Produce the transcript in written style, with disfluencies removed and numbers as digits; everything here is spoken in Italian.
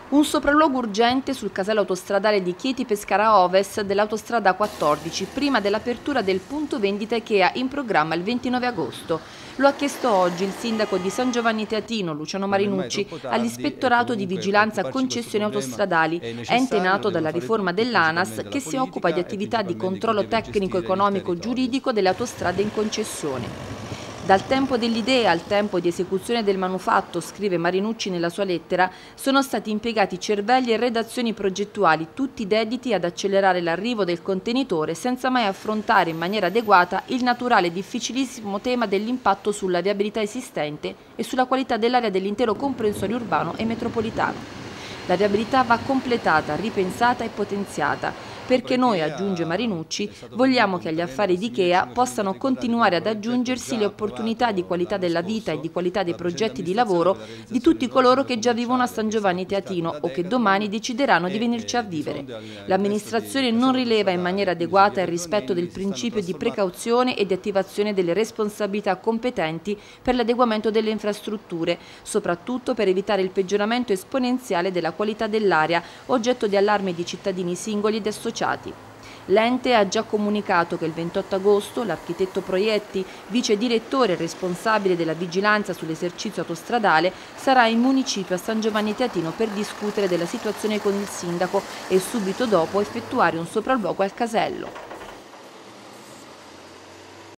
Un sopralluogo urgente sul casello autostradale di Chieti Pescara Ovest dell'autostrada 14, prima dell'apertura del punto vendita IKEA in programma il 29 agosto. Lo ha chiesto oggi il sindaco di San Giovanni Teatino, Luciano Marinucci, all'Ispettorato di Vigilanza Concessioni Autostradali, ente nato dalla riforma dell'ANAS che si occupa di attività di controllo tecnico, economico, giuridico delle autostrade in concessione. Dal tempo dell'idea al tempo di esecuzione del manufatto, scrive Marinucci nella sua lettera, sono stati impiegati cervelli e redazioni progettuali, tutti dediti ad accelerare l'arrivo del contenitore senza mai affrontare in maniera adeguata il naturale e difficilissimo tema dell'impatto sulla viabilità esistente e sulla qualità dell'area dell'intero comprensorio urbano e metropolitano. La viabilità va completata, ripensata e potenziata, perché noi, aggiunge Marinucci, vogliamo che agli affari di IKEA possano continuare ad aggiungersi le opportunità di qualità della vita e di qualità dei progetti di lavoro di tutti coloro che già vivono a San Giovanni Teatino o che domani decideranno di venirci a vivere. L'amministrazione non rileva in maniera adeguata il rispetto del principio di precauzione e di attivazione delle responsabilità competenti per l'adeguamento delle infrastrutture, soprattutto per evitare il peggioramento esponenziale della qualità dell'aria, oggetto di allarme di cittadini singoli ed associati. L'ente ha già comunicato che il 28 agosto l'architetto Proietti, vice direttore e responsabile della vigilanza sull'esercizio autostradale, sarà in municipio a San Giovanni Teatino per discutere della situazione con il sindaco e subito dopo effettuare un sopralluogo al casello.